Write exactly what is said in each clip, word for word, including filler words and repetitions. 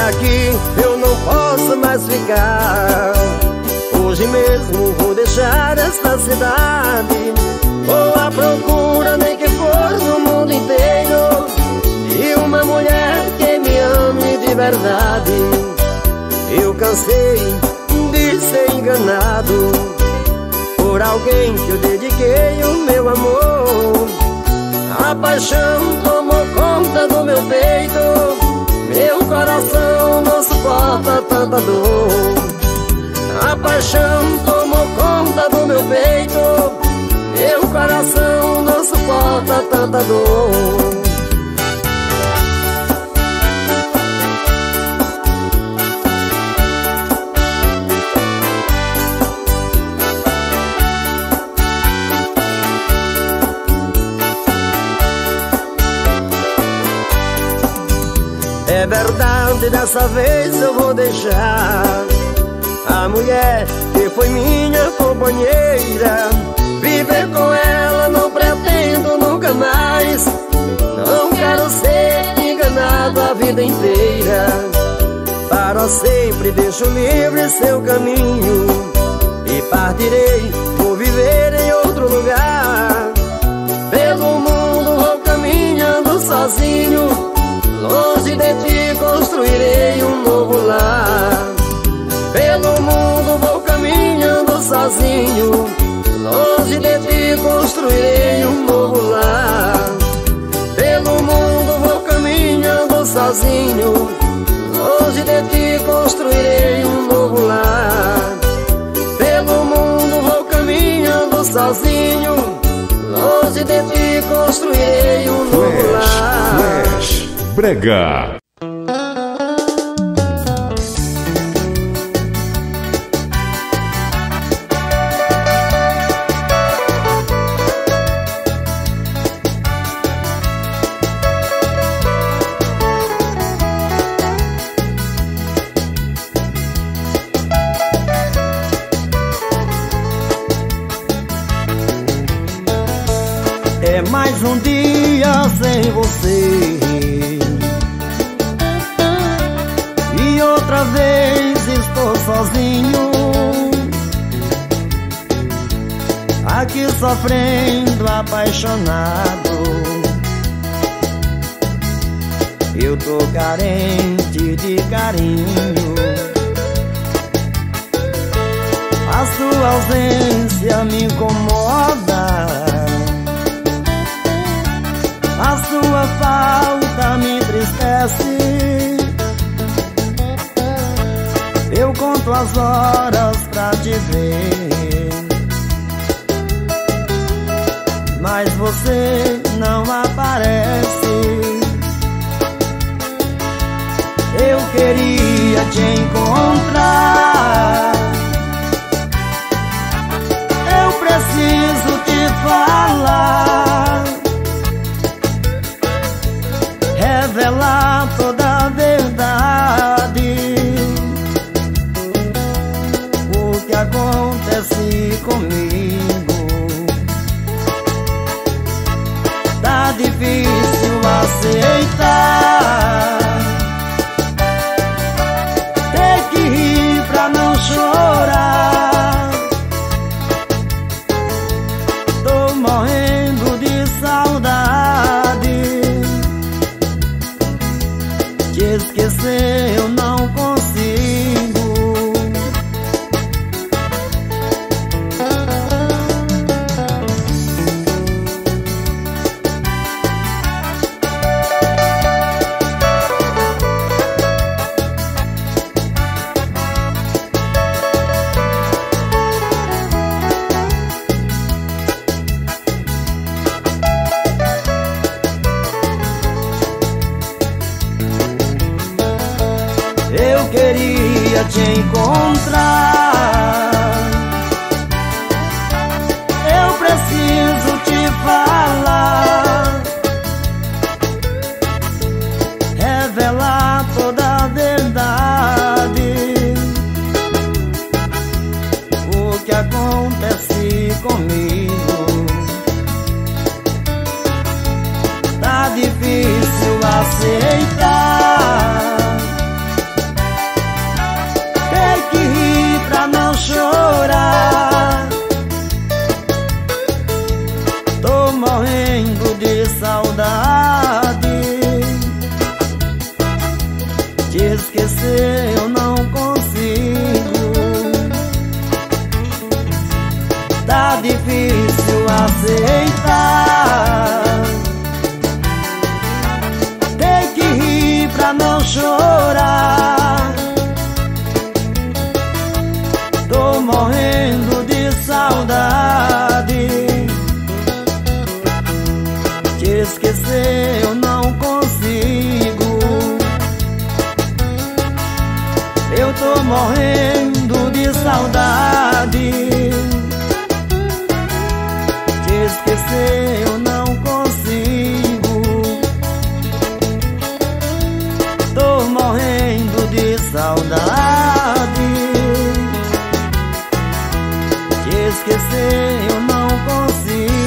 aqui eu não posso mais ficar. Hoje mesmo vou deixar esta cidade. Vou à procura, nem que for no mundo inteiro, de uma mulher que me ame de verdade. Eu cansei de ser enganado por alguém que eu dediquei o meu amor. A paixão tomou conta do meu peito, meu coração não suporta tanta dor. A paixão tomou conta do meu peito, meu coração não suporta tanta dor. É verdade, dessa vez eu vou deixar a mulher que foi minha companheira. Viver com ela não pretendo nunca mais. Não quero ser enganado a vida inteira. Para sempre deixo livre seu caminho e partirei, vou viver em outro lugar. Pelo mundo vou caminhando sozinho, longe de ti construirei um novo lar. Pelo mundo vou caminhando sozinho, longe de ti construirei um novo lar. Pelo mundo vou caminhando sozinho, longe de ti construirei um novo lar. Pelo mundo vou caminhando sozinho, longe de ti construirei um novo lar. Flash Brega. É mais um dia sem você e outra vez estou sozinho, aqui sofrendo, apaixonado. Eu tô carente de carinho, a sua ausência me incomoda, a sua falta me entristece. Eu conto as horas pra te ver, mas você não aparece. Eu queria te encontrar, eu preciso te falar, revelar toda a verdade. O que acontece comigo tá difícil aceitar. Ter que rir pra não chorar. Tô morrendo de saudade. Te esquecer eu não consigo. Eu queria te encontrar, eu preciso te falar, revelar toda a verdade. O que acontece comigo tá difícil aceitar. saudade. Te esquecer eu não consigo. Tá difícil aceitar. Tem que rir pra não chorar. Tô morrendo de saudade. Te esquecer eu não consigo. Eu tô morrendo de saudade. Te esquecer eu não consigo. Tô morrendo de saudade. Te esquecer eu não consigo.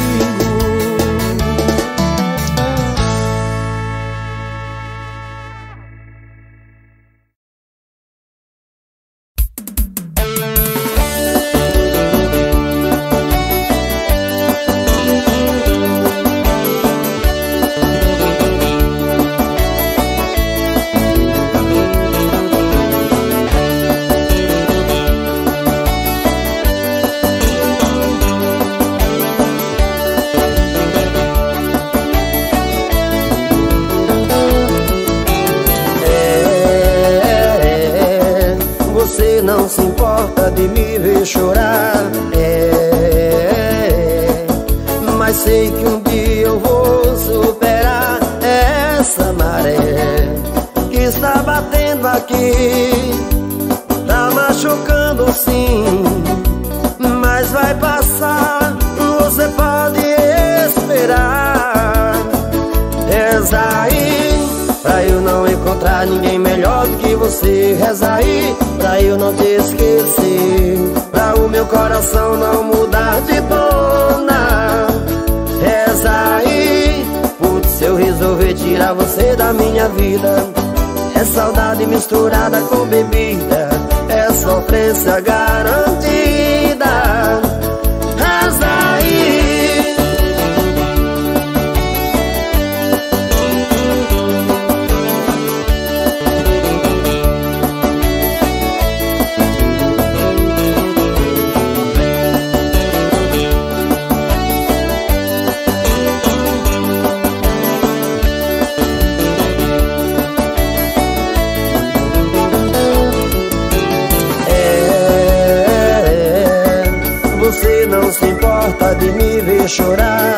Não se importa de me ver chorar, é, mas sei que um dia eu vou superar essa maré que está batendo aqui. Tá machucando sim, mas vai passar. Você pode esperar. Reza aí pra eu não encontrar ninguém melhor do que você. Reza aí pra eu não te esquecer, pra o meu coração não mudar de dona. Reza aí, putz, se eu resolver tirar você da minha vida. É saudade misturada com bebida, é sofrência garantida. Reza aí. Não se importa de me ver chorar,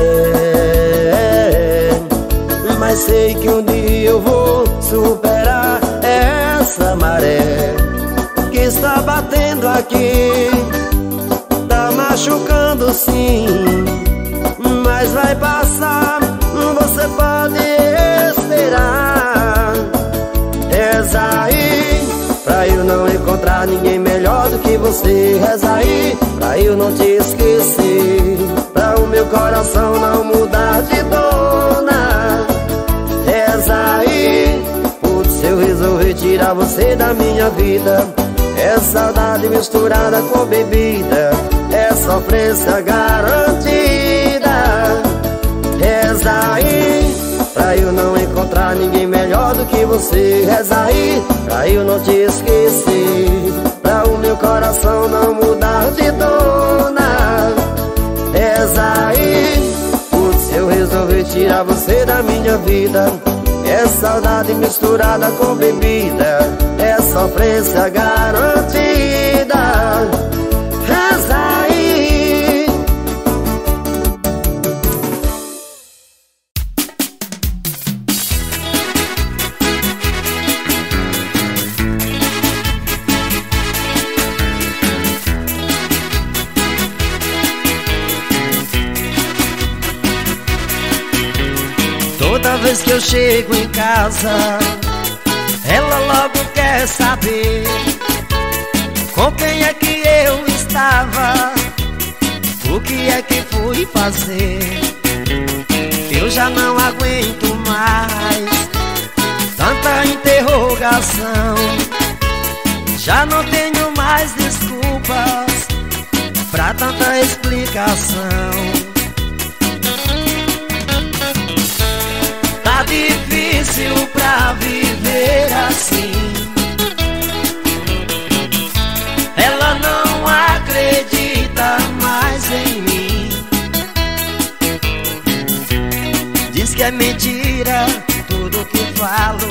é, mas sei que um dia eu vou superar essa maré que está batendo aqui. Tá machucando sim, mas vai passar. Você pode esperar. Reza aí pra eu não encontrar ninguém melhor do que você. Reza aí pra eu não te esquecer, pra o meu coração não mudar de dona. Reza aí, putz, se eu resolver tirar você da minha vida. É saudade misturada com bebida, é sofrência garantida. Reza aí pra eu não encontrar ninguém melhor do que você. Reza aí pra eu não te esquecer, pra o meu coração não mudar de dona. Reza aí, putz, se eu resolver tirar você da minha vida. É saudade misturada com bebida, é sofrência garantida. Reza aí. Toda vez que eu chego em casa, ela logo quer saber com quem é que eu estava, o que é que fui fazer. Eu já não aguento mais tanta interrogação, já não tenho mais desculpas pra tanta explicação. que é mentira tudo que falo.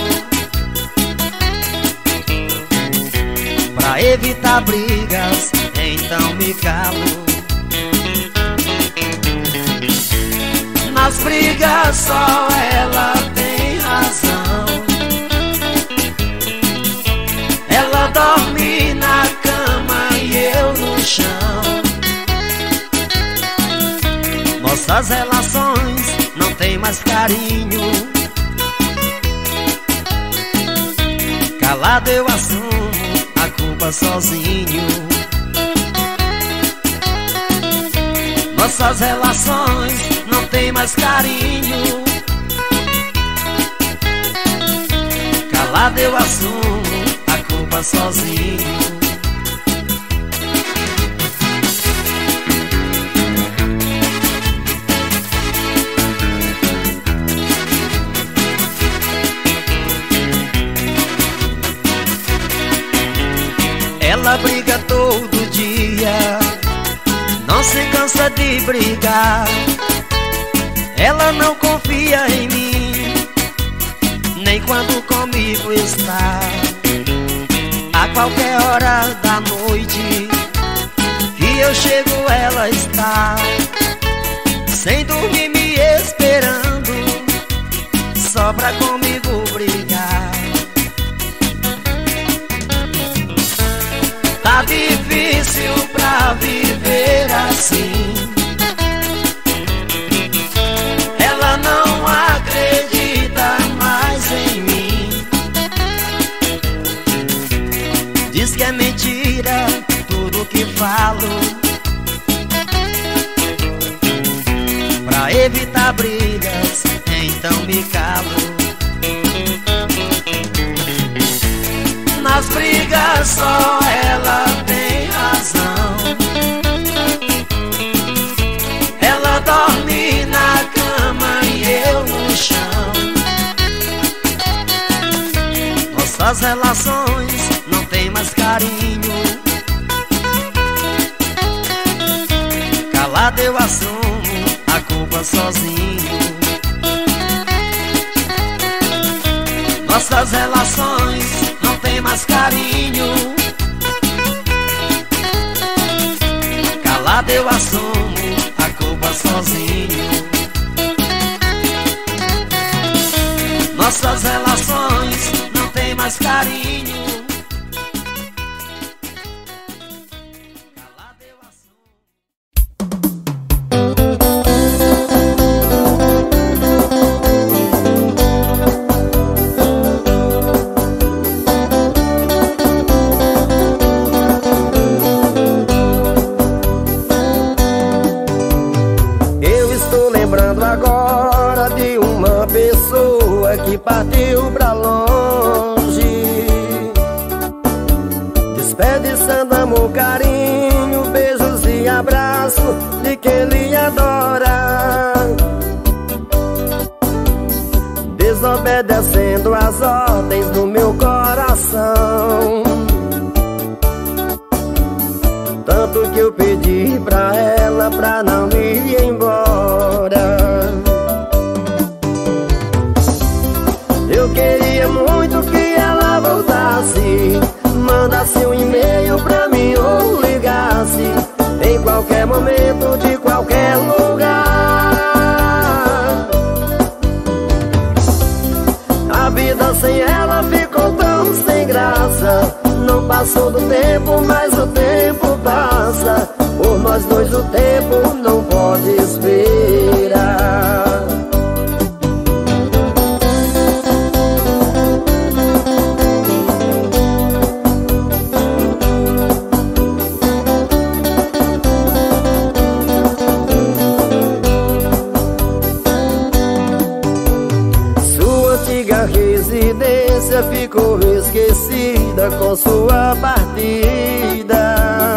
Pra evitar brigas, então me calo. Nas brigas só ela tem razão. Ela dorme na cama e eu no chão. Nossas relações não tem mais carinho. Calado eu assumo a culpa sozinho. Nossas relações não tem mais carinho. Calado eu assumo a culpa sozinho. Ela briga todo dia, não se cansa de brigar. Ela não confia em mim, nem quando comigo está. A qualquer hora da noite que eu chego ela está, sem dormir me esperando, só pra comigo brigar. Tá difícil pra viver assim. Ela não acredita mais em mim. Diz que é mentira tudo que falo. Pra evitar brigas, então me calo. Nas brigas só ela tem razão. Ela dorme na cama e eu no chão. Nossas relações não tem mais carinho. Calado eu assumo a culpa sozinho. Nossas relações não tem mais carinho. Calado eu assumo a culpa sozinho. Nossas relações não tem mais carinho. Calado eu assumo. Que partiu pra longe, desperdiçando amor, carinho, beijos e abraço de quem lhe adora, desobedecendo as ordens do meu coração. Tanto que eu pedi pra ela pra não ir embora. Eu queria muito que ela voltasse, mandasse um e-mail pra mim ou ligasse em qualquer momento, de qualquer lugar. A vida sem ela ficou tão sem graça. Não passou do tempo, mas o tempo passa. Por nós dois o tempo não pode esperar. Residência ficou esquecida com sua partida.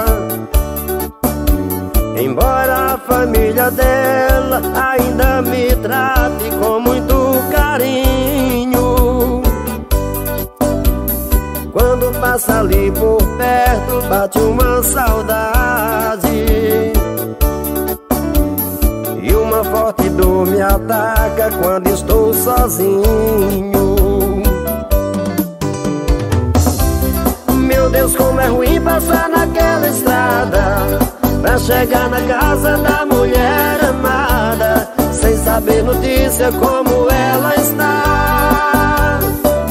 Embora a família dela ainda me trate com muito carinho, quando passa ali por perto bate uma saudade, e uma forte dor me ataca ataca quando estou sozinho. Meu Deus, como é ruim passar naquela estrada pra chegar na casa da mulher amada, sem saber notícia como ela está.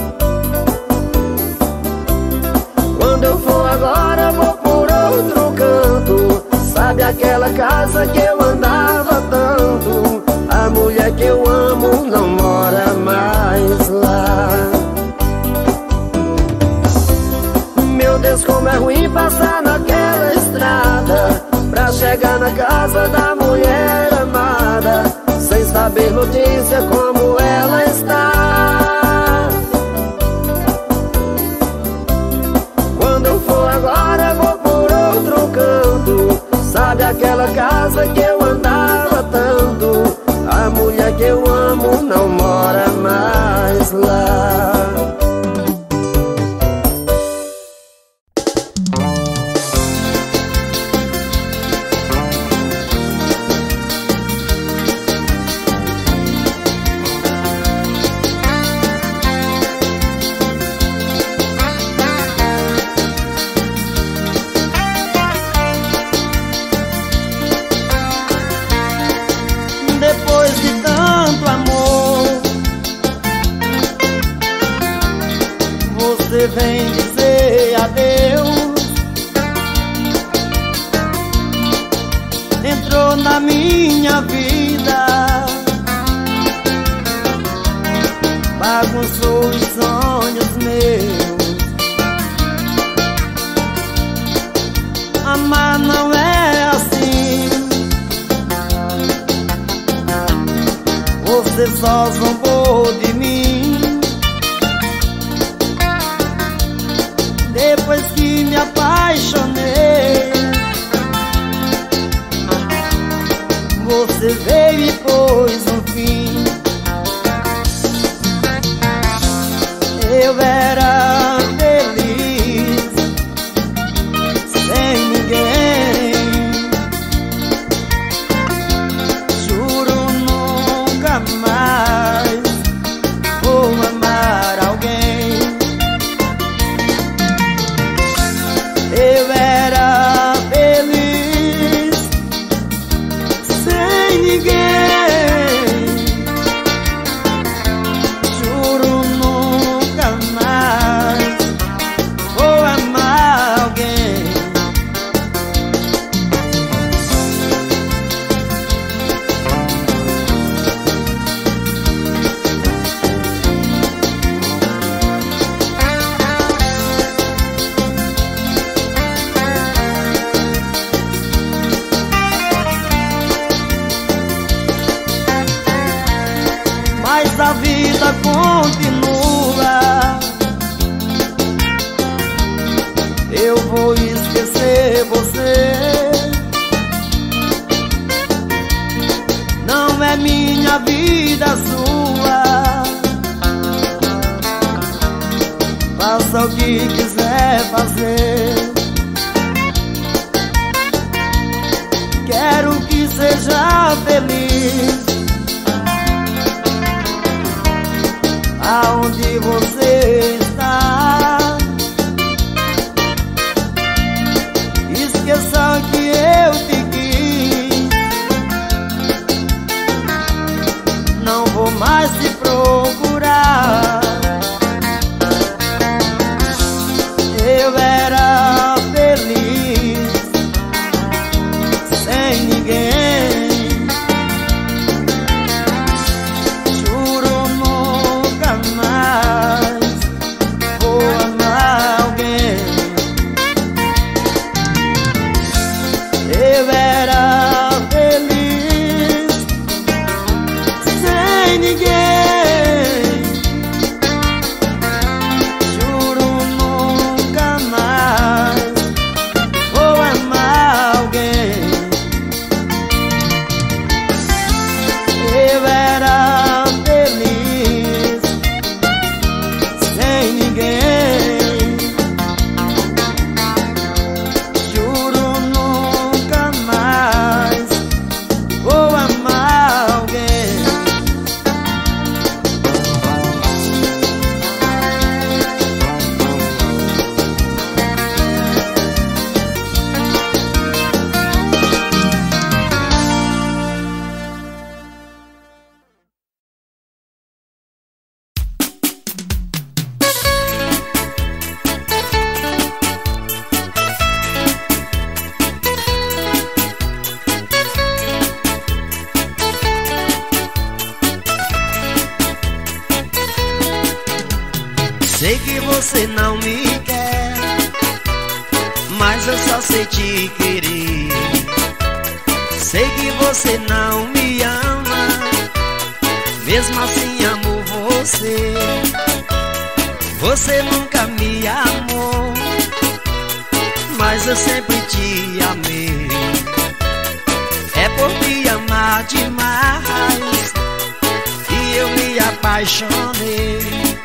Quando eu for agora, vou por outro canto. Sabe aquela casa que eu andava tanto? A mulher que eu amo não mora mais lá. Meu Deus, como é ruim passar naquela estrada pra chegar na casa da mulher amada, sem saber notícia como ela está. Quando eu for agora, vou por outro canto. Sabe aquela casa que eu andava tanto? A mulher que eu amo não mora mais lá. Você vem dizer adeus, entrou na minha vida, bagunçou os sonhos meus. Amar não é assim, você só zombou de mim. Depois que me apaixonei, você veio e pôs um fim. Eu era feliz sem ninguém, juro nunca mais vou amar alguém. Eu era feliz sem ninguém, juro nunca mais vou amar alguém. Mas a vida continua, eu vou esquecer você. Não é minha vida, sua. Faça o que quiser fazer, quero que seja feliz. Aonde você está, esqueça que eu te quis. Não vou mais te procurar. Eu era feliz sem ninguém, mais vou amar alguém. Eu era feliz sem ninguém. Sei que você não me quer, mas eu só sei te querer. Sei que você não me ama, mesmo assim amo você. Você nunca me amou, mas eu sempre te amei. É por me amar demais que eu me apaixonei.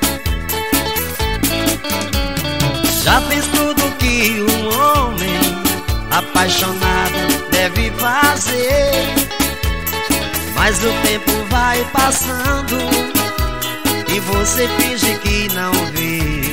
Já fiz tudo que um homem apaixonado deve fazer, mas o tempo vai passando e você finge que não vê.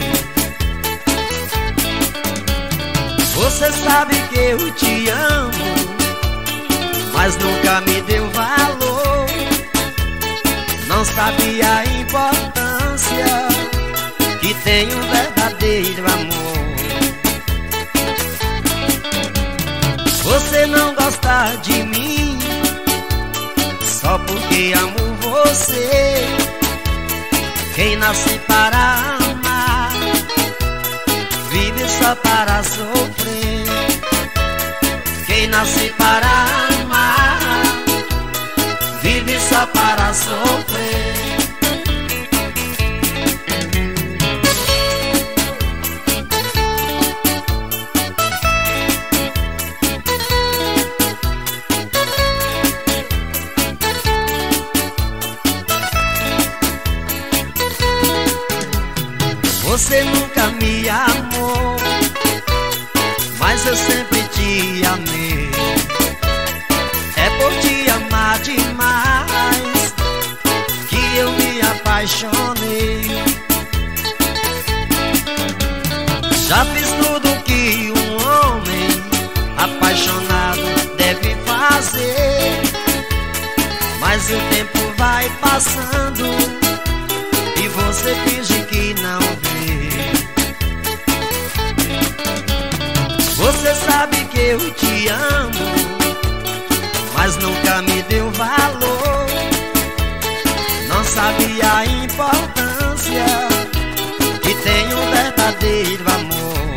Você sabe que eu te amo, mas nunca me deu valor. Não sabe a importância que tem um verdadeiro amor. Você não gosta de mim só porque amo você. Quem nasce para amar vive só para sofrer. Quem nasce para amar vive só para sofrer. Você nunca me amou, mas eu sempre te amei. É por te amar demais que eu me apaixonei. Já fiz tudo que um homem apaixonado deve fazer, mas o tempo vai passando e você finge que não vê. Você sabe que eu te amo, mas nunca me deu valor. Não sabe a importância que tem um verdadeiro amor.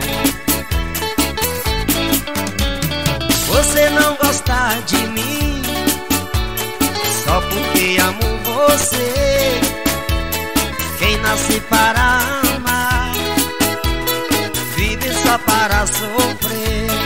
Você não gosta de mim só porque amo você. Quem nasce para amar vive só para sofrer.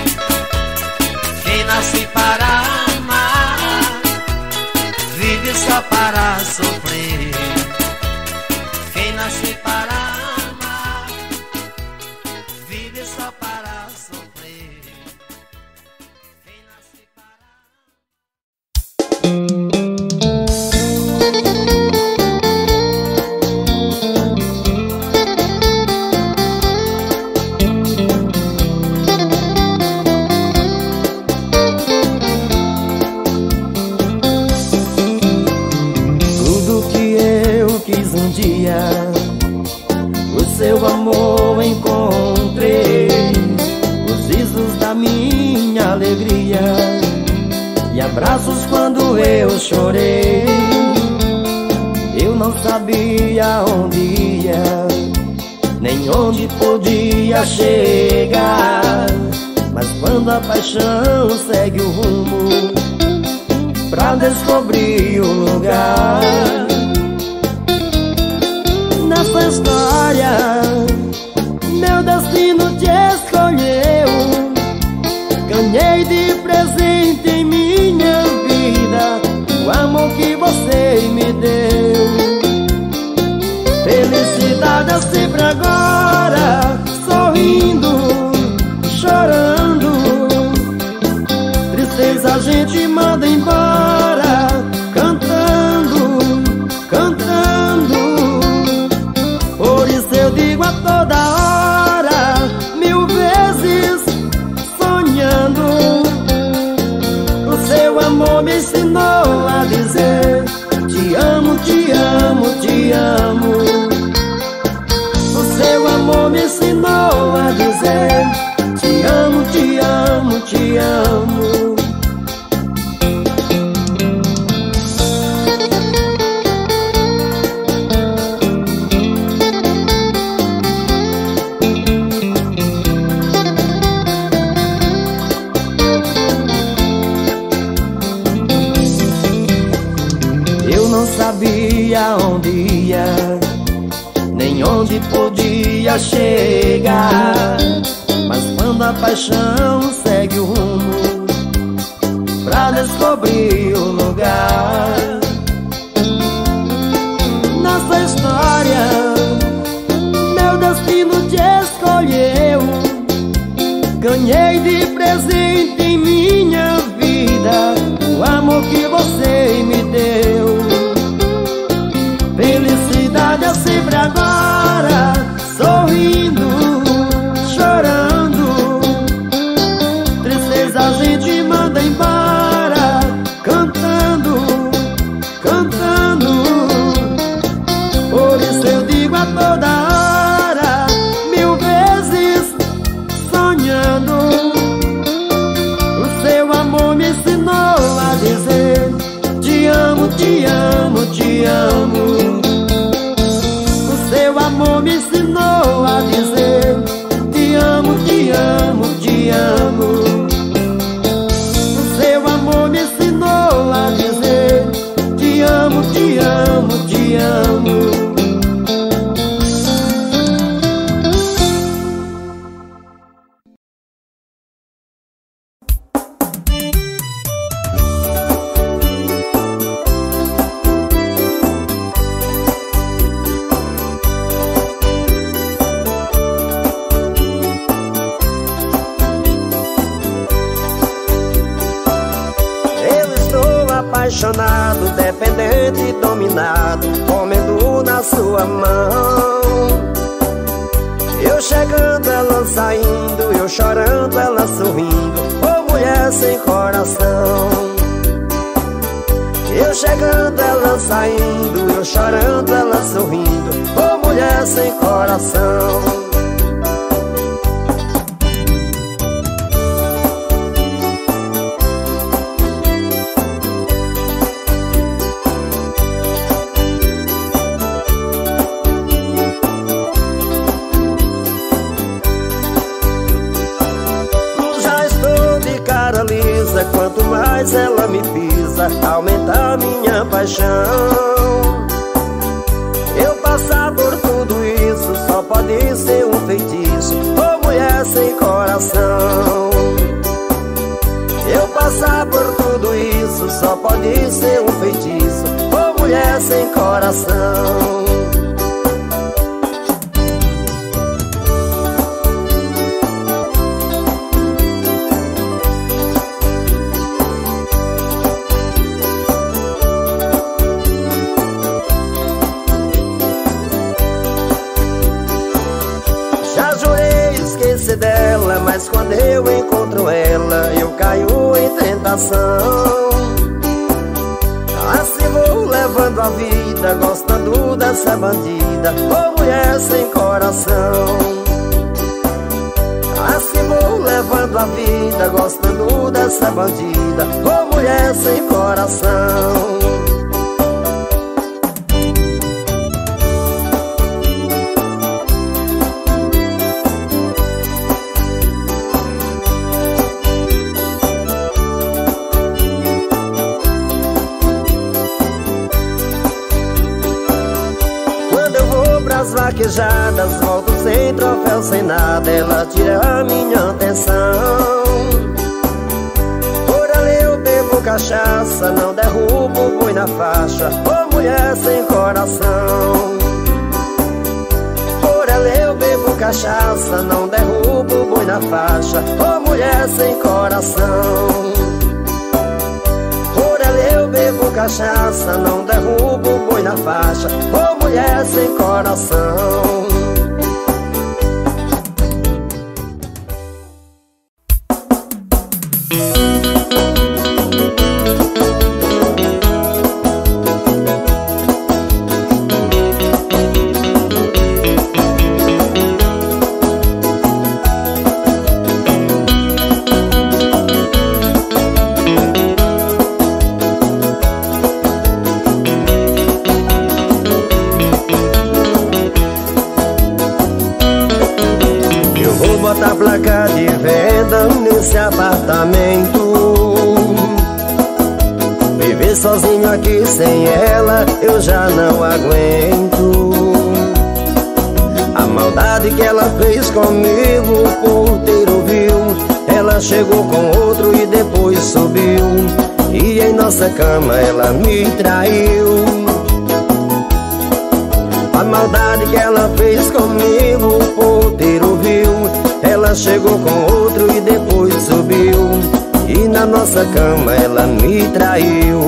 Quem nasce para amar vive só para sofrer. Quem nasce para amar vive só para sofrer. Quem nasce para... Um dia o seu amor encontrei, os risos da minha alegria e abraços quando eu chorei. Eu não sabia onde ia, nem onde podia chegar, mas quando a paixão segue o rumo pra descobrir o lugar. Nessa história, meu destino te escolheu. Ganhei de presente em minha vida o amor que você me deu. Felicidade é sempre agora, sorrindo, chorando. Tristeza a gente manda embora, cantando, cantando. Por isso eu digo a toda hora, mil vezes sonhando. O seu amor me ensinou a dizer: te amo, te amo, te amo. sabia onde ia, nem onde podia chegar. Mas quando a paixão segue o rumo pra descobrir o lugar, nessa história meu destino te escolheu. Ganhei de presente em minha vida o amor que você me deu. Felicidade é sempre agora, sorrindo, chorando. Tristeza a gente manda embora, cantando, cantando. Por isso eu digo a toda hora, mil vezes sonhando. O seu amor me ensinou a dizer: te amo, te amo, te amo. O seu amor me ensinou a dizer: te amo, te amo, te amo. O seu amor me ensinou a dizer: te amo, te amo, te amo. Apaixonado, dependente, dominado, comendo na sua mão. Eu chegando, ela saindo, eu chorando, ela sorrindo. Ô mulher sem coração. Eu chegando, ela saindo, eu chorando, ela sorrindo. Ô mulher sem coração. Quanto mais ela me pisa, aumenta a minha paixão. Eu passar por tudo isso, só pode ser um feitiço. Ô mulher sem coração. Eu passar por tudo isso, só pode ser um feitiço. Ô mulher sem coração. Dela, mas quando eu encontro ela, eu caio em tentação. Assim vou levando a vida, gostando dessa bandida. Ô mulher sem coração. Assim vou levando a vida, gostando dessa bandida. Ô mulher sem coração. As vaquejadas, volto sem troféu, sem nada. Ela tira a minha atenção. Por ela eu bebo cachaça, não derrubo o boi na faixa. Ô mulher sem coração. Por ela eu bebo cachaça, não derrubo o boi na faixa. Ô mulher sem coração. Por ela eu bebo cachaça, não derrubo o boi na faixa. Ô mulher sem coração. Bota a placa de venda nesse apartamento. Viver sozinho aqui sem ela eu já não aguento. A maldade que ela fez comigo, o porteiro viu. Ela chegou com outro e depois subiu, e em nossa cama ela me traiu. A maldade que ela fez comigo, o porteiro viu. Ela chegou com outro e depois subiu, e na nossa cama ela me traiu.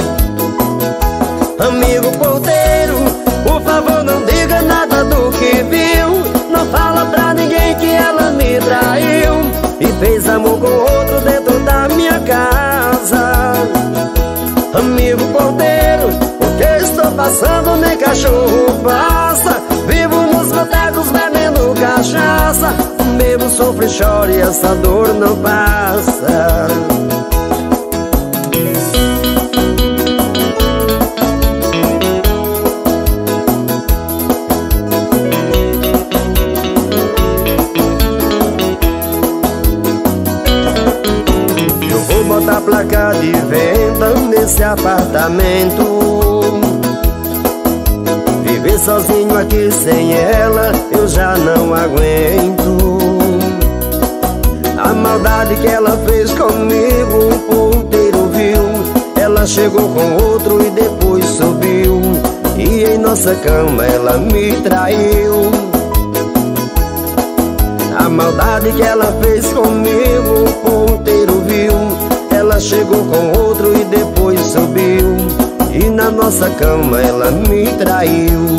Amigo porteiro, por favor não diga nada do que viu. Não fala pra ninguém que ela me traiu e fez amor com outro dentro da minha casa. Amigo porteiro, o que estou passando nem cachorro passa. Vivo nos botecos bebendo cachaça. Bebo, sofro e choro e essa dor não passa. Eu vou botar placa de venda nesse apartamento. Viver sozinho aqui sem ela eu já não aguento. A maldade que ela fez comigo, o porteiro viu. Ela chegou com outro e depois subiu, e em nossa cama ela me traiu. A maldade que ela fez comigo, o porteiro viu. Ela chegou com outro e depois subiu, e na nossa cama ela me traiu.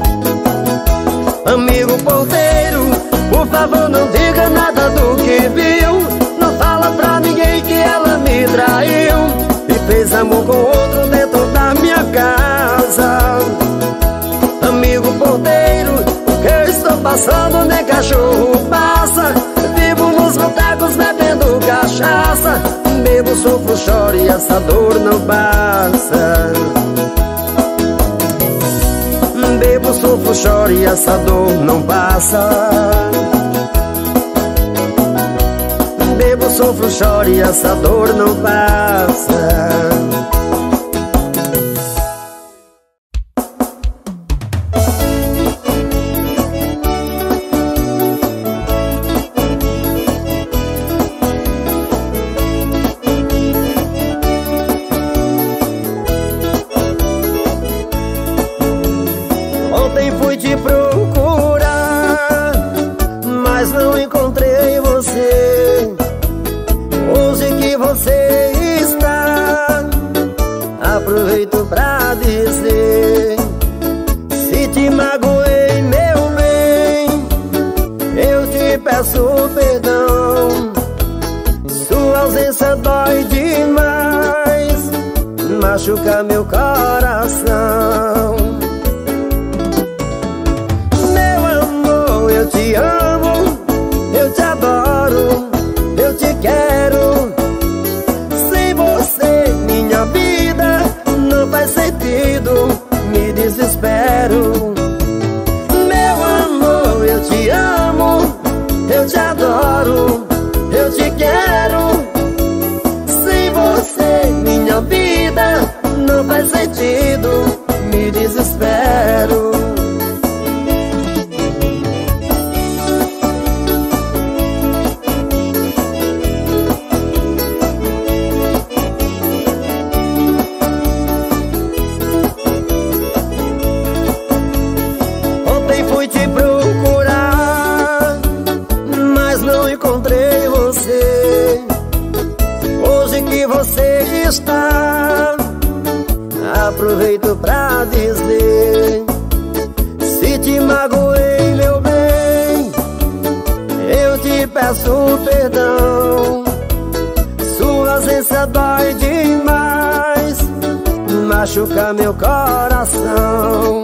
Amigo porteiro, por favor não diga nada do que viu. Não fala pra ninguém que ela me traiu e fez amor com outro dentro da minha casa. Amigo porteiro, o que eu estou passando nem cachorro passa. Vivo nos botecos bebendo cachaça. Bebo, sofro, choro e essa dor não passa. Bebo, sofro, choro e essa dor não passa. Bebo, sofro, choro e essa dor não passa. Ontem fui te procurar, mas não encontrei você. Hoje que você está, aproveito pra dizer: se te magoei, meu bem, eu te peço perdão. Sua ausência dói demais, machuca meu coração. Eu te amo, eu te adoro, eu te quero. Sem você minha vida não faz sentido, me desespero. Meu amor, eu te amo, eu te adoro, eu te quero. Sem você minha vida não faz sentido, me desespero. Você está, aproveito pra dizer: se te magoei, meu bem, eu te peço perdão. Sua ausência dói demais, machuca meu coração.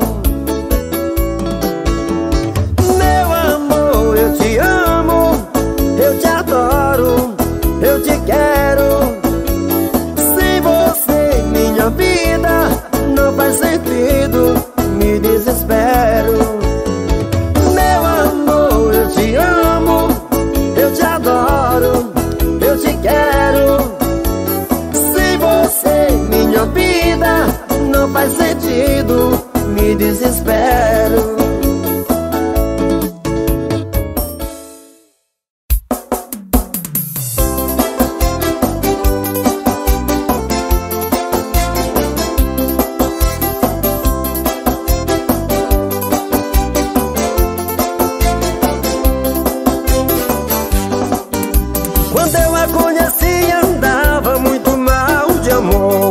Meu amor, eu te amo, eu te adoro, eu te quero. Minha vida não faz sentido, me desespero. Meu amor, eu te amo, eu te adoro, eu te quero. Sem você minha vida me desespero. Quando eu a conheci andava muito mal de amor.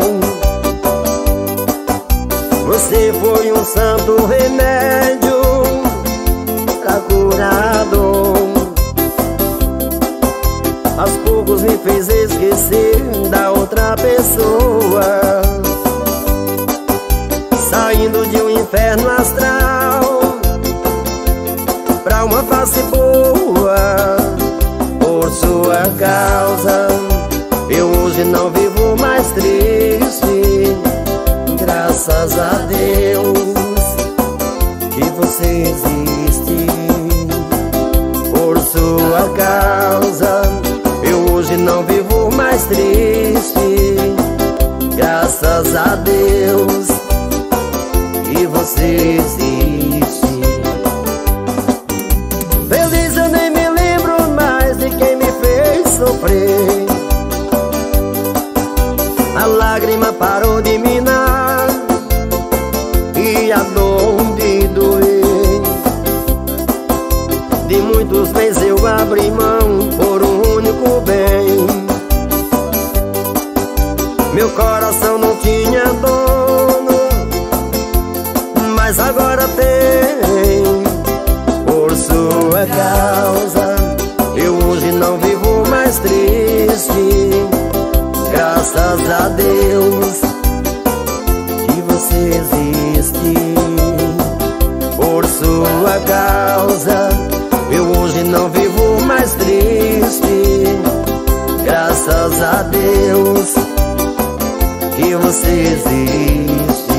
Você foi um santo remédio pra curador. Aos poucos me fez esquecer da outra pessoa, saindo de um inferno astral pra uma face boa. Por sua causa eu hoje não vivo mais triste. Graças a Deus que você existe. Por sua causa eu hoje não vivo mais triste. Graças a Deus que você existe. Feliz eu nem me lembro mais de quem me fez sofrer. A lágrima parou de minar e a dor de doer. De muitos bens eu abri mão por um único bem. Meu coração não tinha dono, mas agora tem. Por sua causa eu hoje não vivo mais triste. Graças a Deus que você existe. Por sua causa eu hoje não vivo mais triste. Graças a Deus que você existe.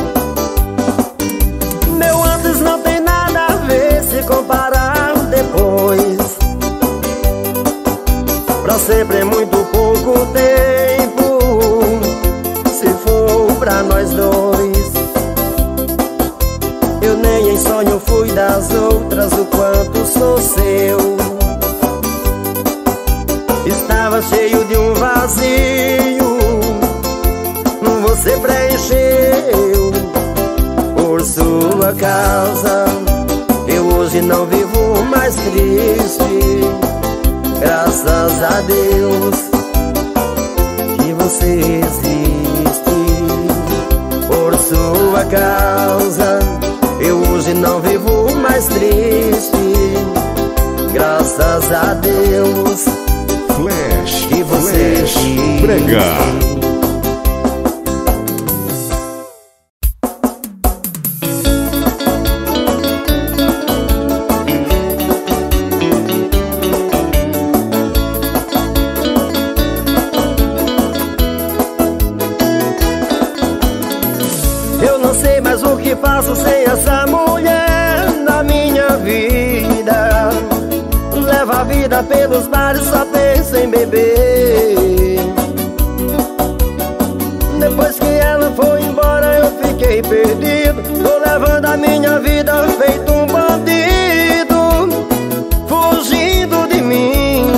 Meu antes não tem nada a ver se comparar depois. Pra sempre é muito pouco tempo, se for pra nós dois. Eu nem em sonho fui das outras o quanto sou seu. Estava cheio de um vazio, você preencheu. Por sua causa eu hoje não vivo mais triste. Graças a Deus que você existe. Por sua causa eu hoje não vivo mais triste. Graças a Deus Flash, que você Flash, existe. Brega. O que faço sem essa mulher na minha vida? Levo a vida pelos bares, só penso em beber. Depois que ela foi embora eu fiquei perdido. Tô levando a minha vida feito um bandido, fugindo de mim.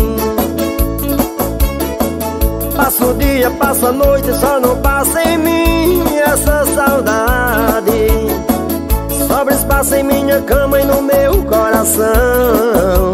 Passo o dia, passo a noite, só não passa em mim essa saudade. Sobra espaço em minha cama e no meu coração.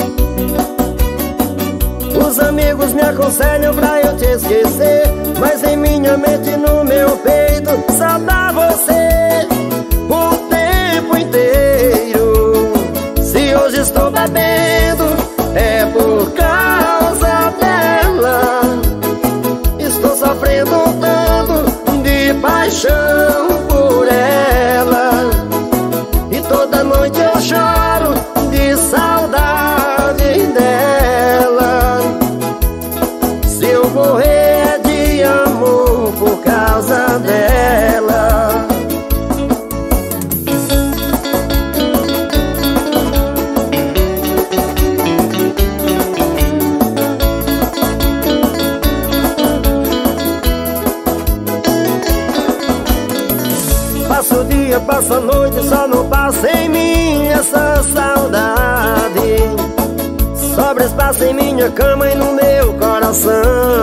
Os amigos me aconselham pra eu te esquecer, mas em minha mente e no meu peito só dá você o tempo inteiro. Se hoje estou bebendo é por causa dela. Estou sofrendo tanto de paixão por ela, e toda noite eu choro de saudade dela. Se eu morrer é de amor por causa dela. dia, passa a noite, só não passa em mim essa saudade. Sobra espaço em minha cama e no meu coração.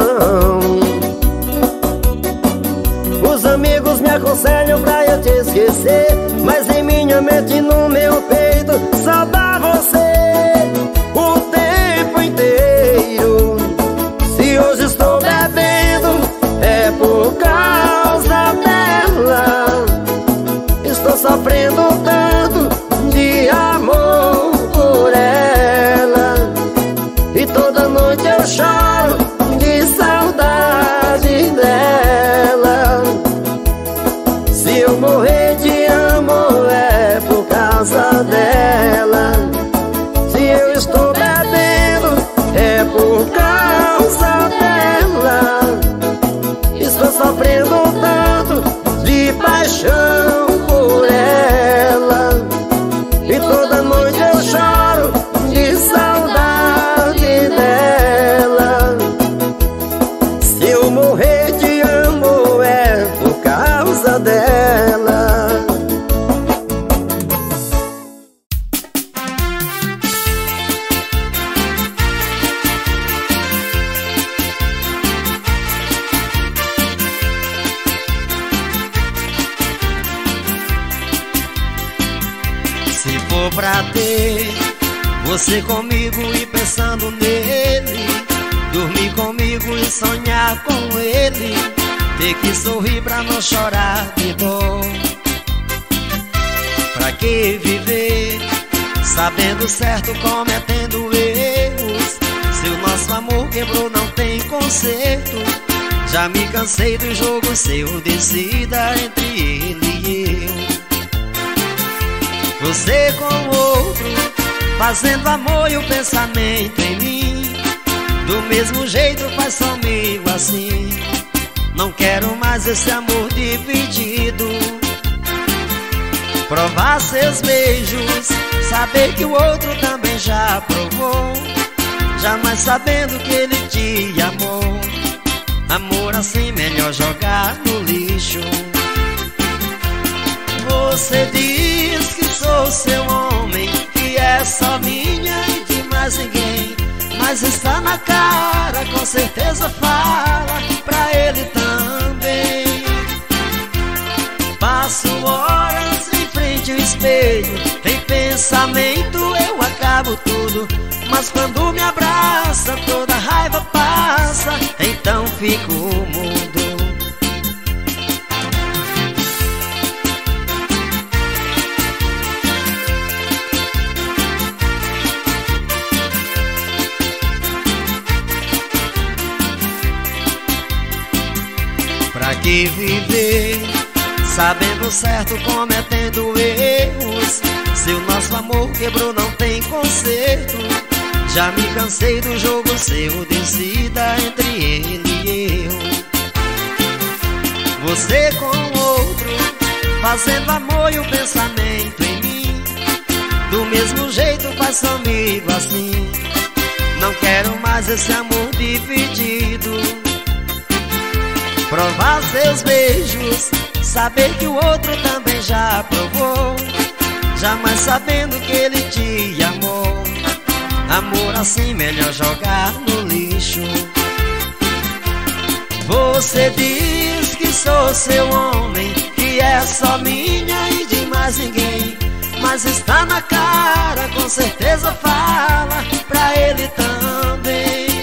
Os amigos me aconselham pra eu te esquecer, mas em minha mente e no meu peito só dá você o tempo inteiro. Se hoje estou bebendo é por causa dela. Estou sofrendo tanto de amor por ela, e toda noite eu choro de saudade dela. Se eu morrer de amor é por causa dela. Se eu estou bebendo é por causa dela. Estou sofrendo tanto de paixão por ela, e toda noite eu choro de saudade dela. Se eu morrer de amor é por causa dela. Se for pra ter você comigo e pensando nele, dormir comigo e sonhar com ele, ter que sorrir pra não chorar de dor. Pra que viver sabendo certo, cometendo erros? Se o nosso amor quebrou, não tem conserto. Já me cansei do jogo seu, decida entre ele e eu. Você com o outro, fazendo amor e o pensamento em mim. Do mesmo jeito faz comigo assim. Não quero mais esse amor dividido. Provar seus beijos, saber que o outro também já provou, jamais sabendo que ele te amou. Amor assim melhor jogar no lixo. Você diz que sou seu homem, que é só minha e de mais ninguém, mas está na cara, com certeza fala pra ele também. Passo horas em frente ao espelho, em pensamento eu acabo tudo, mas quando me abraça toda a raiva passa, então fico mudo. Pra que viver sabendo certo, cometendo erros? Se o nosso amor quebrou, não tem conserto. Já me cansei do jogo seu, decida entre ele e eu. Você com o outro, fazendo amor e o pensamento em mim. Do mesmo jeito faz comigo assim. Não quero mais esse amor dividido. Provar seus beijos, saber que o outro também já provou, jamais sabendo que ele te amou. Amor assim melhor jogar no lixo. Você diz que sou seu homem, que é só minha e de mais ninguém, mas está na cara, com certeza fala pra ele também.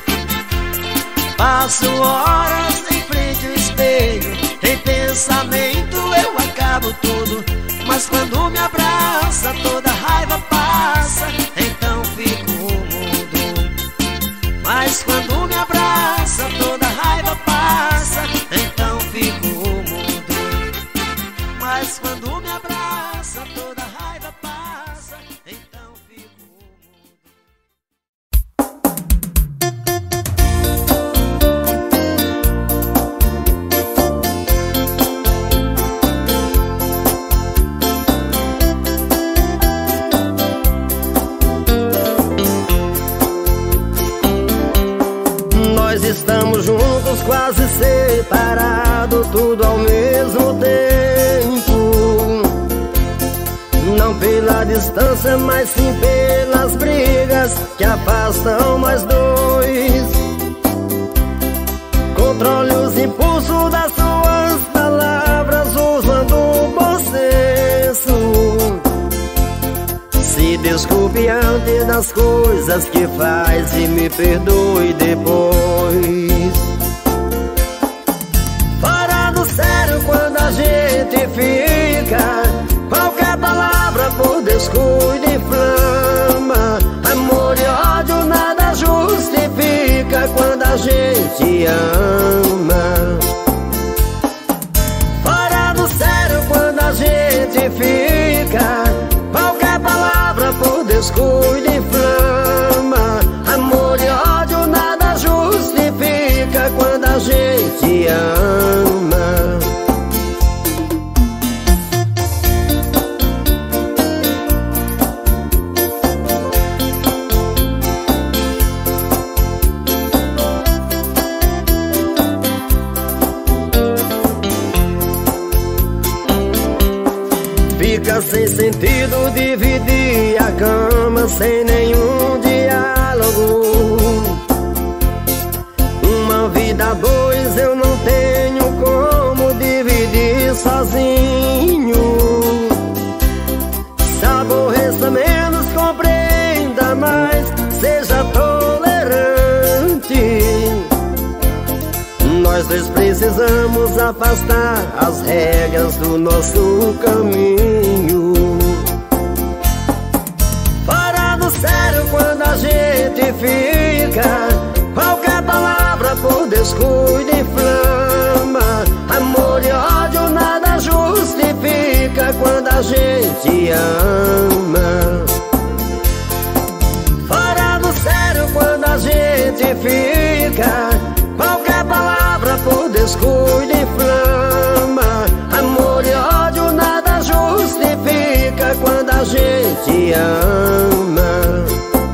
Passo horas em frente ao espelho, em pensamento eu acabo tudo, mas quando me abraça toda a raiva passa, então fico mudo. Mas quando me abraça toda a raiva passa, então fico mudo. Mas quando me abraça toda a raiva passa, então fico mudo. pela distância, mas sim pelas brigas que afastam nós dois. Controle os impulsos das suas palavras usando o bom senso. Se desculpe antes das coisas que faz e me perdoe depois. Fora do sério quando a gente fica, qualquer palavra por descuido inflama. Amor e ódio nada justifica quando a gente ama. Fora do sério quando a gente fica, qualquer palavra por descuido inflama. Amor e ódio nada justifica quando a gente ama. Fica sem sentido dividir a cama sem nenhum diálogo. Uma vida a dois eu não tenho como dividir sozinho. Se aborreça menos, compreenda mais, seja tolerante. Nós dois precisamos afastar as regras do nosso caminho. Fora do sério quando a gente fica, qualquer palavra por descuido inflama. Amor e ódio nada justifica quando a gente ama. Fora do sério quando a gente fica, qualquer palavra por descuido inflama. Amor e ódio nada justifica quando a gente ama.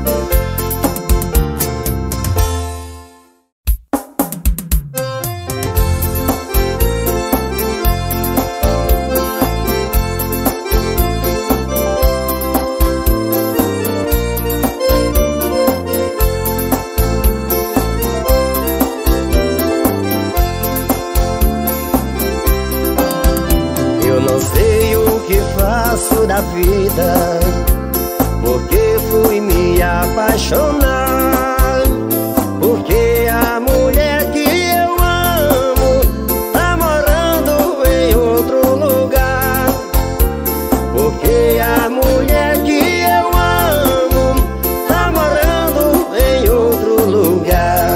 Da vida, porque fui me apaixonar, porque a mulher que eu amo tá morando em outro lugar, porque a mulher que eu amo tá morando em outro lugar.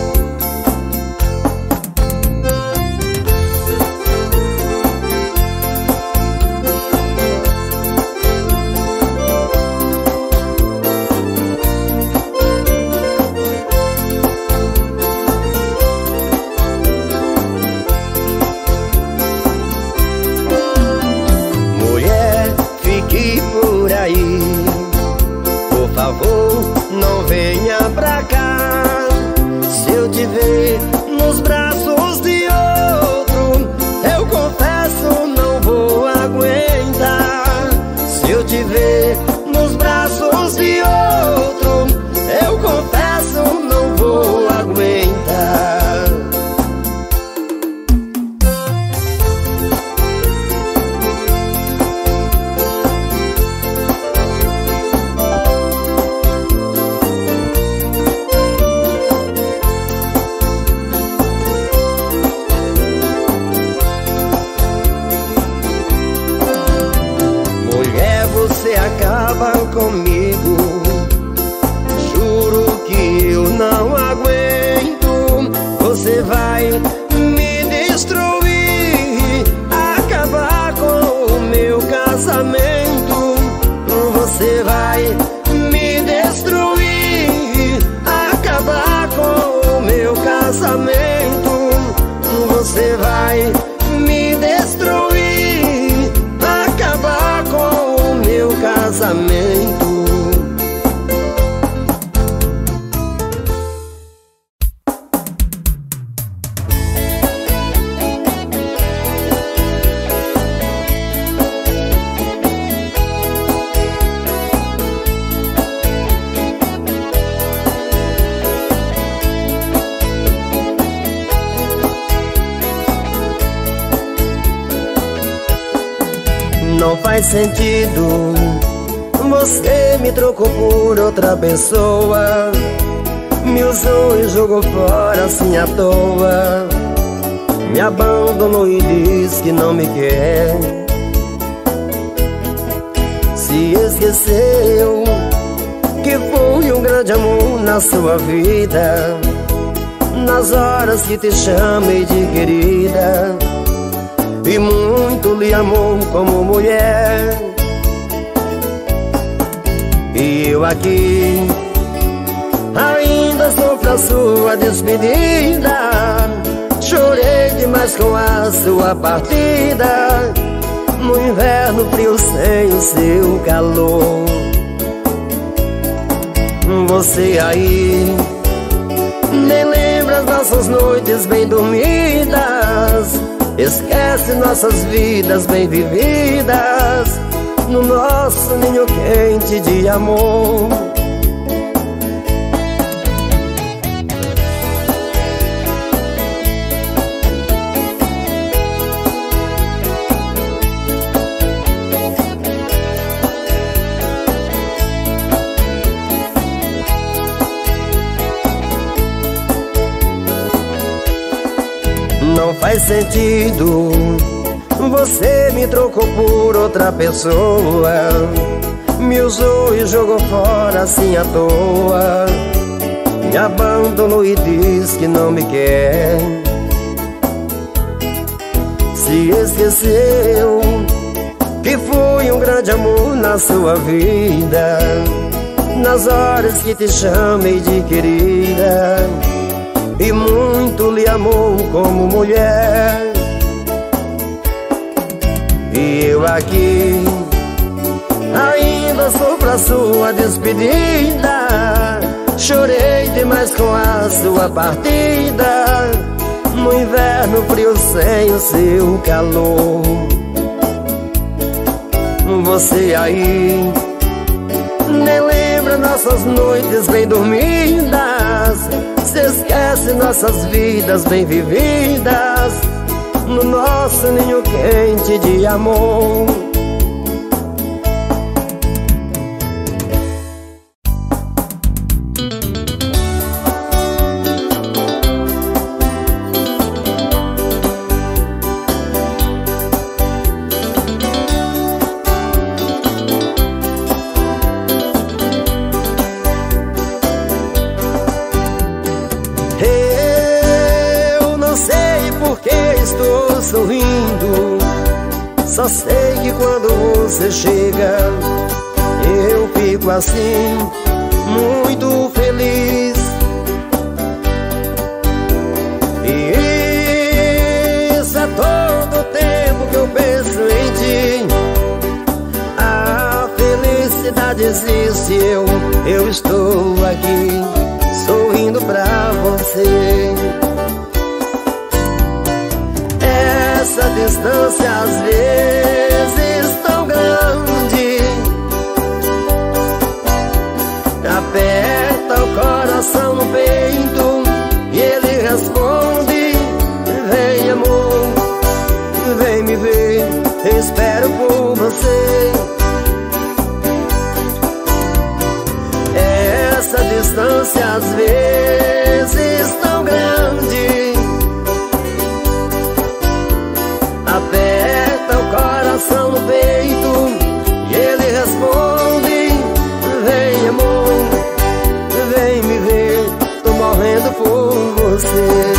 Por favor, não venha pra cá. Se eu te ver nos braços de outro, eu confesso, não vou aguentar. Se eu te ver nos braços de outro, eu confesso, não vou aguentar. Acaba comigo, juro que eu não aguento. Você vai me destruir, acabar com o meu casamento. Você vai me destruir, acabar com o meu casamento. Você vai me destruir, acabar com o meu casamento. faz sentido. Você me trocou por outra pessoa, me usou e jogou fora assim à toa. Me abandonou e diz que não me quer. Se esqueceu que foi um grande amor na sua vida, nas horas que te chamei de querida, e muito lhe amou como mulher. E eu aqui ainda sofro a sua despedida. Chorei demais com a sua partida, no inverno frio sem o seu calor. Você aí nem lembra as nossas noites bem dormidas, esquece nossas vidas bem vividas, no nosso ninho quente de amor. Não faz sentido, você me trocou por outra pessoa, me usou e jogou fora assim à toa. Me abandonou e diz que não me quer. Se esqueceu que foi um grande amor na sua vida, nas horas que te chamei de querida, e muito lhe amou como mulher. E eu aqui ainda sofro a sua despedida. Chorei demais com a sua partida, no inverno frio sem o seu calor. Você aí nem lembra nossas noites bem dormidas, se esquece nossas vidas bem vividas, no nosso ninho quente de amor. Sorrindo, só sei que quando você chega eu fico assim, muito feliz. E isso é todo o tempo que eu penso em ti. A felicidade existe, eu, eu estou aqui sorrindo pra você. Essa distância às vezes tão grande aperta o coração no peito e ele responde: vem amor, vem me ver, espero por você. Essa distância às vezes tão grande aperta o coração no peito e ele responde: vem amor, vem me ver, tô morrendo por você.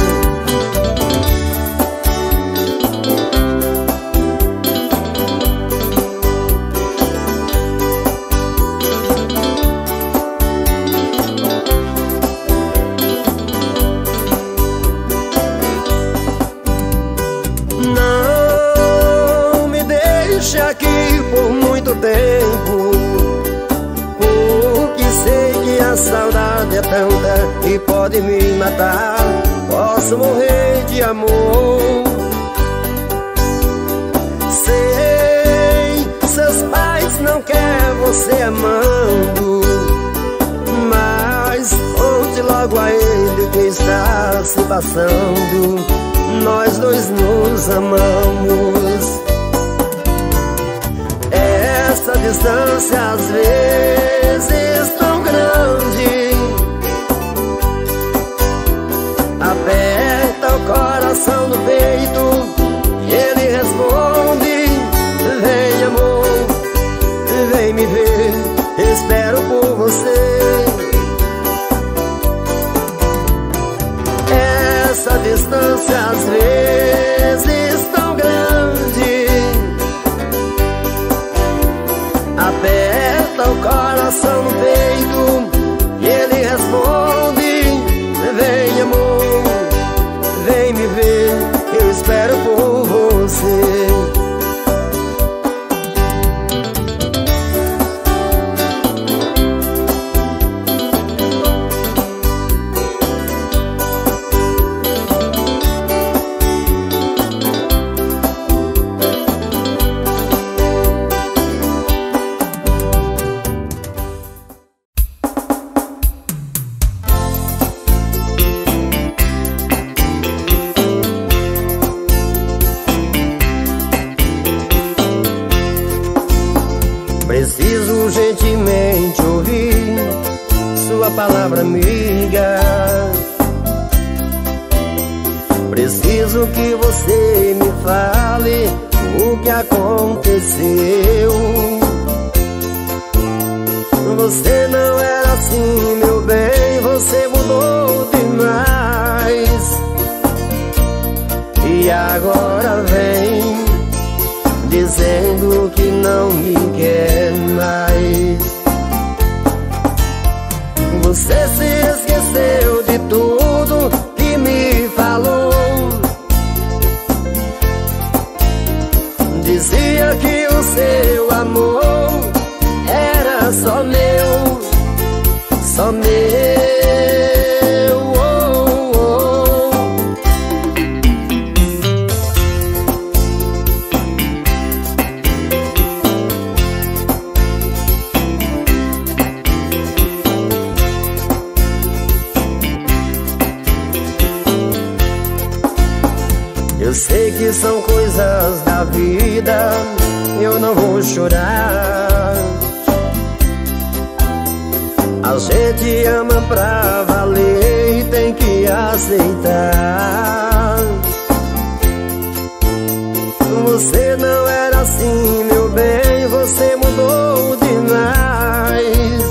Aqui por muito tempo, porque sei que a saudade é tanta e pode me matar. Posso morrer de amor. Sei, seus pais não querem você amando, mas conte logo a ele que está se passando. Nós dois nos amamos. distância às vezes tão grande aperta o coração no peito e ele responde: vem amor, vem me ver, espero por você. Essa distância às vezes tão grande aperta o coração no peito e ele responde: vem amor, vem me ver, eu espero por você. Preciso urgentemente ouvir sua palavra amiga. Preciso que você me fale o que aconteceu. Você não era assim, meu bem, você mudou demais. E agora vem dizendo que não me quer mais. Você se esqueceu de tudo que me falou. Dizia que o seu amor era só meu, só meu. Oh, oh. Eu sei que são coisas da vida, eu não vou chorar. A gente ama pra valer e tem que aceitar. Você não era assim, meu bem, você mudou demais.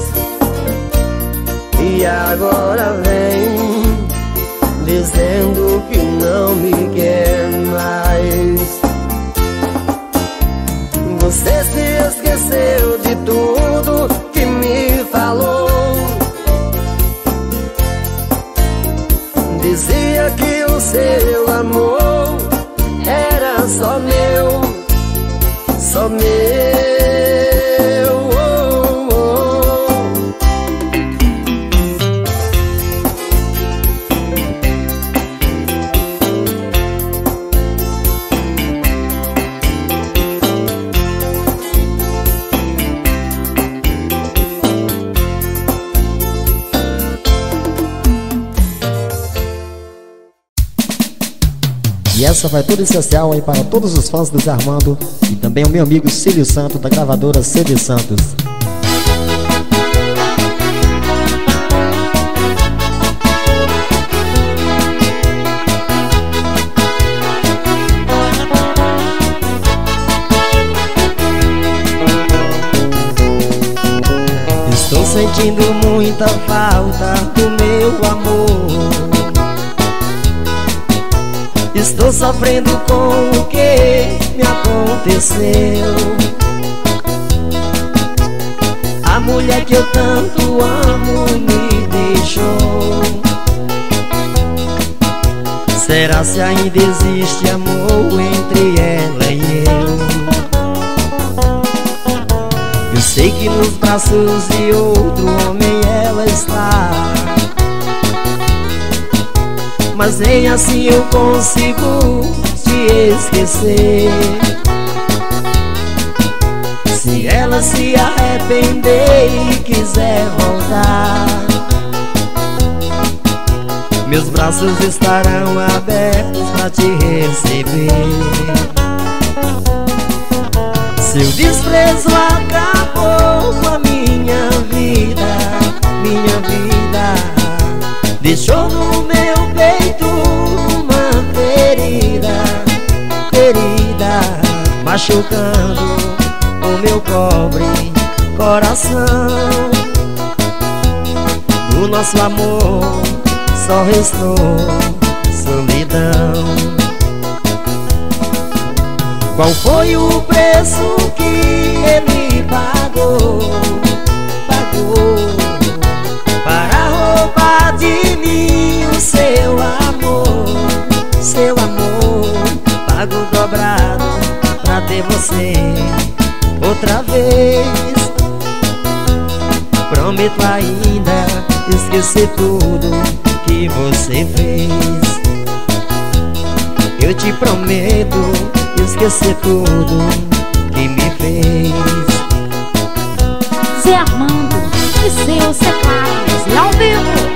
E agora vem dizendo que não me quer mais. Você se esqueceu de tudo que me falou. Dizia que o seu amor era só meu, só meu. Oh, oh. E essa vai toda especial aí para todos os fãs do Zé Armando e também o meu amigo Cílio Santos, da gravadora C D Santos. Estou sentindo muita falta do meu amor. Estou sofrendo com o que me aconteceu. A mulher que eu tanto amo me deixou. Será se ainda existe amor entre ela e eu? Eu sei que nos braços de outro homem ela está, mas nem assim eu consigo te esquecer. Se ela se arrepender e quiser voltar, meus braços estarão abertos pra te receber. Seu desprezo acaba machucando o meu pobre coração. Do nosso amor só restou solidão. Qual foi o preço que ele pagou, pagou para roubar de mim o seu amor, seu amor? Pago dobrado pra ter você outra vez. Prometo ainda esquecer tudo que você fez. Eu te prometo esquecer tudo que me fez. Zé Armando e seus teclados e ao vivo.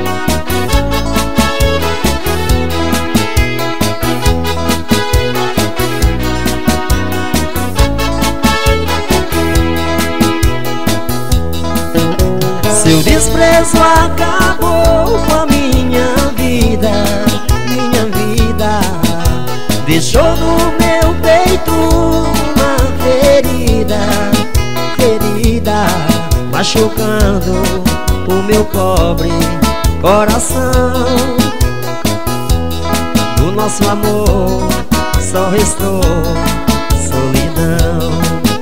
Seu desprezo acabou com a minha vida, minha vida. Deixou no meu peito uma ferida, ferida, machucando o meu pobre coração. Do nosso amor só restou solidão.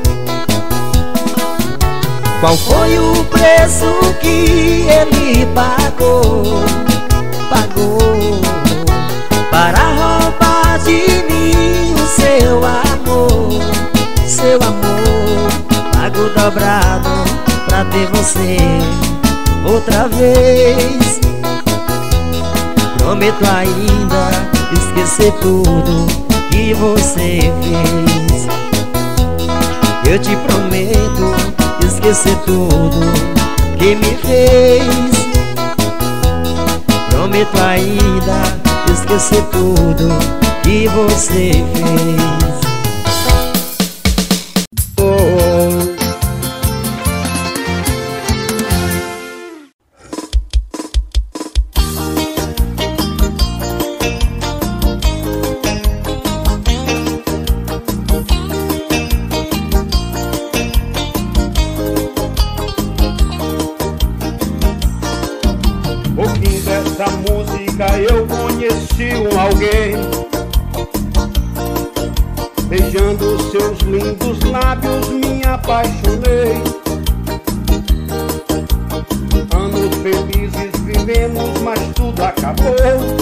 Qual foi o preço que ele pagou, pagou para roubar de mim o seu amor, seu amor? Pago dobrado pra ter você outra vez. Prometo ainda esquecer tudo que você fez. Eu te prometo esquecer tudo que me fez. Prometo ainda esquecer tudo que você fez. Oh. Essa música eu conheci um alguém, beijando seus lindos lábios me apaixonei. Anos felizes vivemos, mas tudo acabou.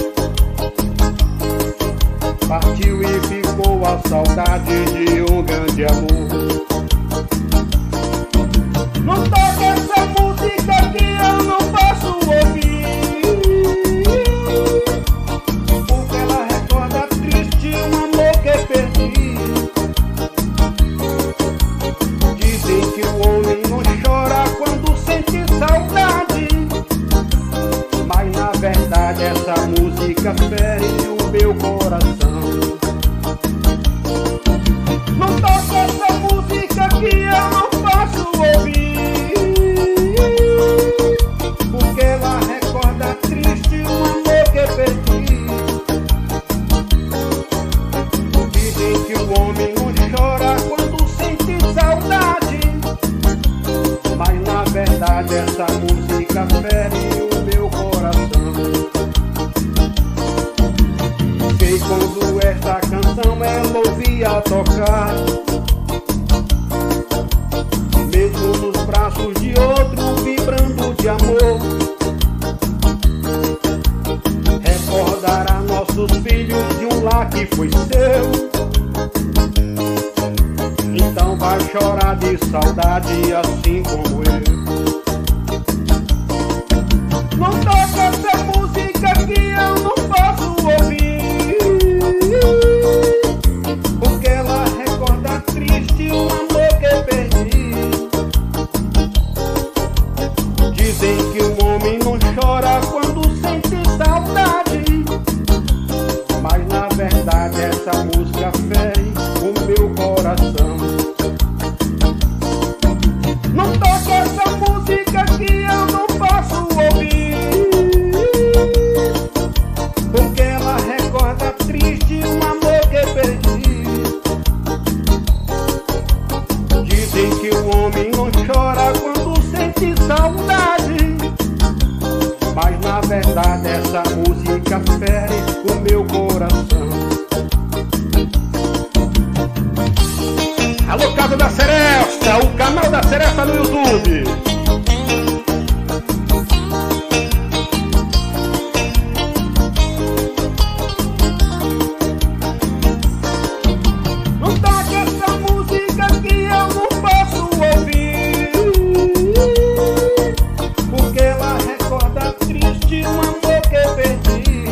Partiu e ficou a saudade de um grande amor. Não toque essa música que eu não posso ouvir, porque ela recorda triste um amor que perdi. Dizem que o homem não chora quando sente saudade, mas na verdade essa música fere o meu coração. Não toque essa música que eu não posso ouvir, porque ela recorda triste um amor que perdi. Dizem que o homem não chora quando sente saudade, mas na verdade essa música fere o meu coração. Sei quando esta canção ela ouvia tocar, mesmo nos braços de outro vibrando de amor. Recordará nossos filhos de um lar que foi seu, então vai chorar de saudade assim como eu. Não toca essa música que eu não posso ouvir, porque ela recorda triste um amor que perdi. Dizem que o homem não chora quando sente saudade, mas na verdade essa música fere o meu coração. Não toque essa música homem não chora quando sente saudade, mas na verdade essa música fere o meu coração. Alô, Casa da Seresta, o canal da Seresta no YouTube. Não toque essa música que eu não posso ouvir, porque ela recorda triste um amor que perdi.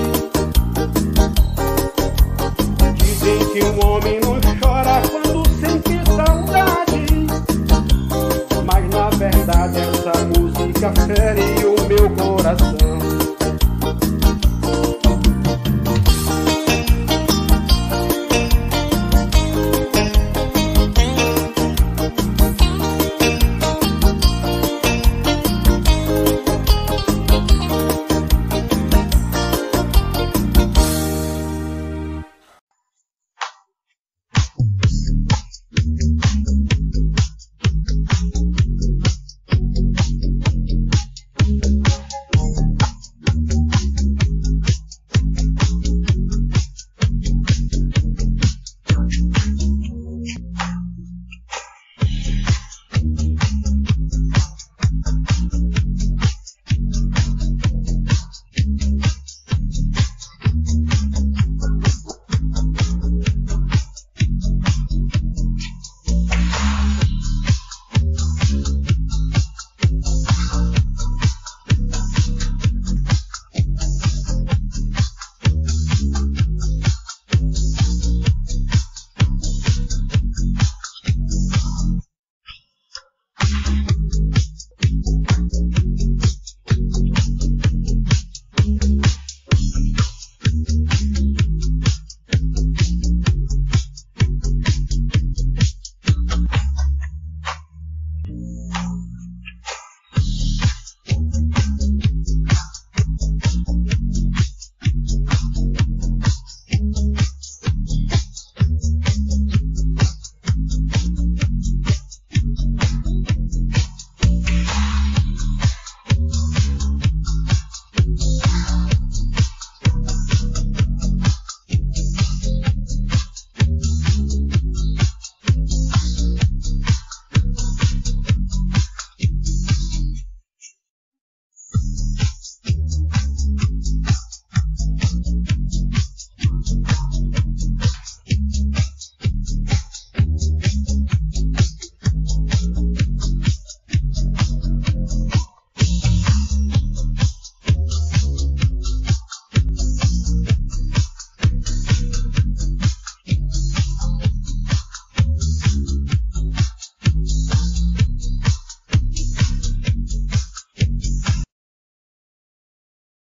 Dizem que um homem não chora quando sente saudade, mas na verdade essa música fere